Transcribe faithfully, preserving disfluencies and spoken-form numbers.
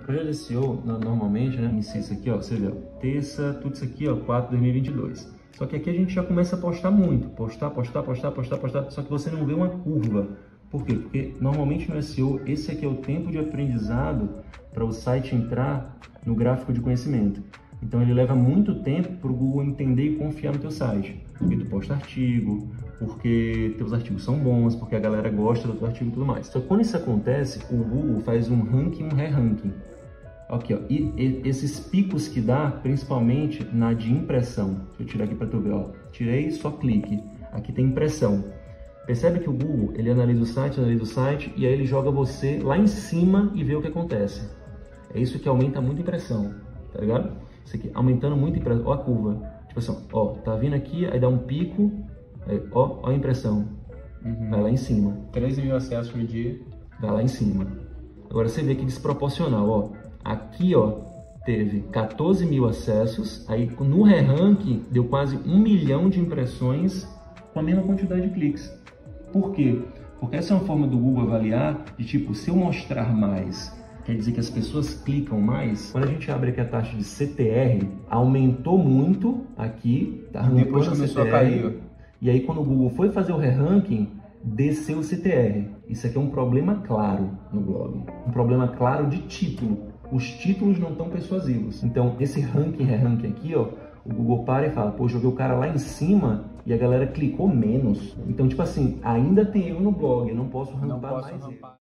projeto de S E O, normalmente, né, inicia isso aqui, ó, você vê, ó, terça, tudo isso aqui, ó, quatro de dois mil e vinte e dois. Só que aqui a gente já começa a postar muito, postar, postar, postar, postar, postar, só que você não vê uma curva. Por quê? Porque normalmente no S E O, esse aqui é o tempo de aprendizado para o site entrar no gráfico de conhecimento. Então ele leva muito tempo para o Google entender e confiar no teu site. Porque tu posta artigo, porque teus artigos são bons, porque a galera gosta do teu artigo e tudo mais. Então quando isso acontece, o Google faz um ranking e um re-ranking. Aqui, ó, e, e esses picos que dá, principalmente na de impressão. Deixa eu tirar aqui para tu ver, ó. Tirei, só clique. Aqui tem impressão. Percebe que o Google, ele analisa o site, analisa o site, e aí ele joga você lá em cima e vê o que acontece. É isso que aumenta muito a impressão, tá ligado? Isso aqui, aumentando muito a impressão. Ó a curva. Tipo assim, ó, tá vindo aqui, aí dá um pico, aí, ó, ó a impressão. Uhum. Vai lá em cima. treze mil acessos por dia. Vai lá em cima. Agora você vê que desproporcional, ó. Aqui, ó, teve quatorze mil acessos, aí no re-rank deu quase um milhão de impressões com a mesma quantidade de cliques. Por quê? Porque essa é uma forma do Google avaliar de tipo, se eu mostrar mais, quer dizer que as pessoas clicam mais. Quando a gente abre aqui a taxa de C T R, aumentou muito aqui, tá? Depois começou a cair. E aí quando o Google foi fazer o re-ranking, desceu o C T R. Isso aqui é um problema claro no blog. Um problema claro de título. Os títulos não estão persuasivos. Então, esse ranking, re-ranking aqui, ó, o Google para e fala, pô, joguei o cara lá em cima e a galera clicou menos. Então, tipo assim, ainda tem eu no blog, eu não posso rampar mais ele.